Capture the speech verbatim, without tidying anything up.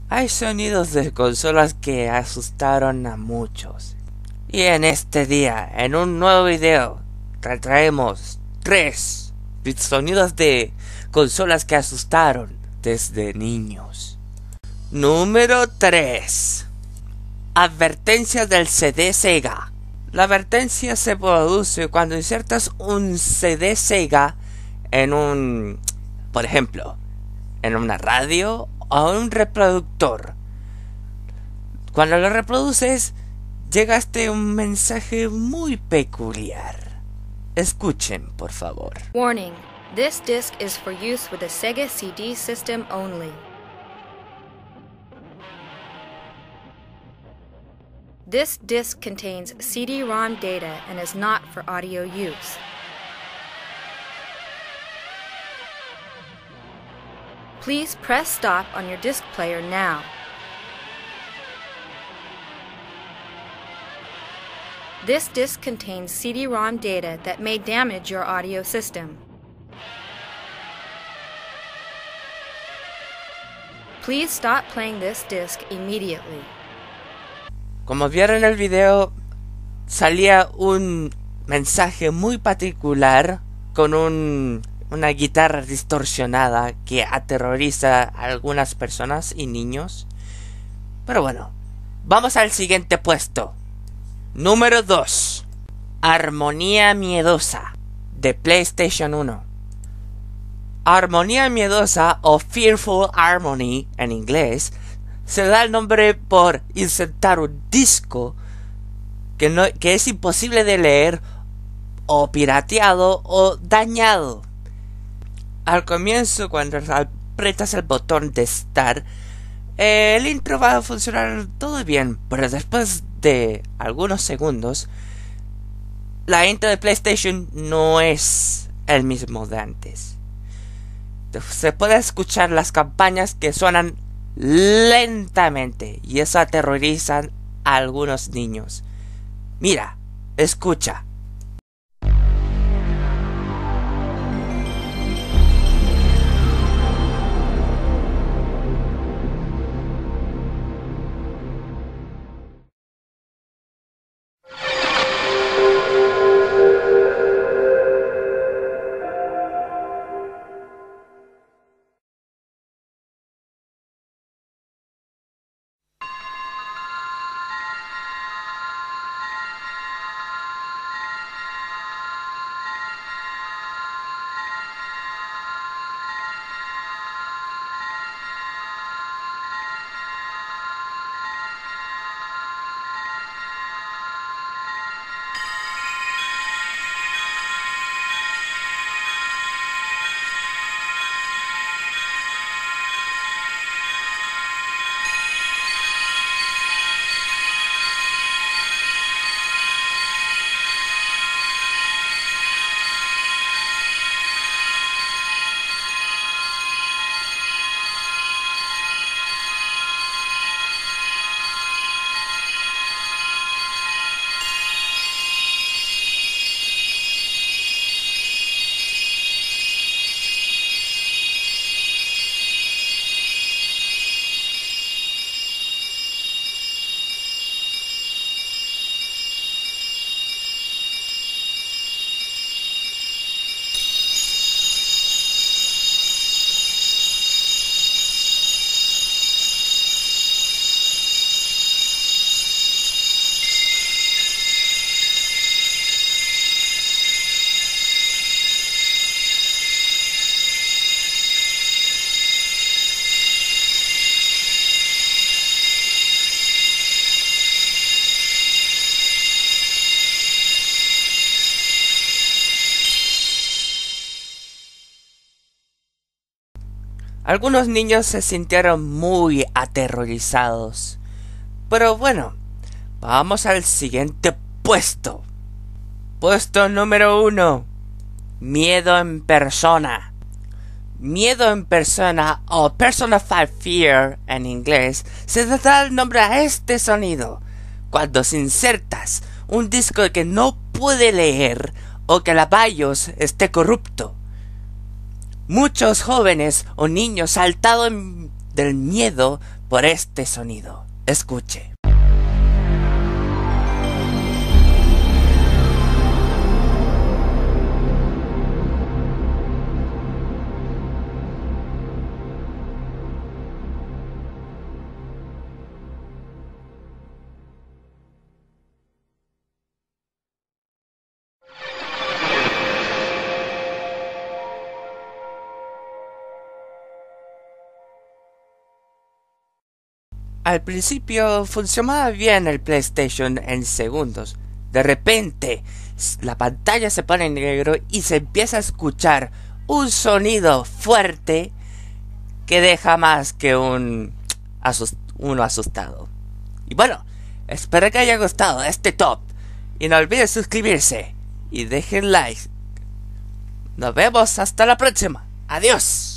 Hay sonidos de consolas que asustaron a muchos. Y en este día, en un nuevo video, tra traemos tres sonidos de consolas que asustaron desde niños. Número tres. Advertencia del C D Sega. La advertencia se produce cuando insertas un C D Sega en un, por ejemplo, en una radio o un reproductor. Cuando lo reproduces, llega este un mensaje muy peculiar. Escuchen, por favor. Warning: this disc is for use with a Sega C D system only. This disc contains C D ROM data and is not for audio use. Please press stop on your disc player now. This disc contains C D ROM data that may damage your audio system. Please stop playing this disc immediately. Como vieron en el video, salía un mensaje muy particular con un, una guitarra distorsionada que aterroriza a algunas personas y niños. Pero bueno, vamos al siguiente puesto. Número dos. Armonía Miedosa, de PlayStation uno. Armonía Miedosa, o Fearful Harmony en inglés, se da el nombre por insertar un disco que, no, que es imposible de leer, o pirateado o dañado. Al comienzo, cuando aprietas el botón de Start, eh, el intro va a funcionar todo bien, pero después de algunos segundos, la intro de PlayStation no es el mismo de antes. Se puede escuchar las campañas que suenan lentamente y eso aterroriza a algunos niños. Mira, escucha. Algunos niños se sintieron muy aterrorizados. Pero bueno, vamos al siguiente puesto. Puesto número uno. Miedo en persona. Miedo en persona, o personified fear en inglés, se da el nombre a este sonido cuando se insertas un disco que no puede leer o que la BIOS esté corrupto. Muchos jóvenes o niños saltaron del miedo por este sonido. Escuche. Al principio funcionaba bien el PlayStation en segundos. De repente, la pantalla se pone en negro y se empieza a escuchar un sonido fuerte que deja más que un asust- uno asustado. Y bueno, espero que haya gustado este top. Y no olviden suscribirse y dejen like. Nos vemos hasta la próxima. Adiós.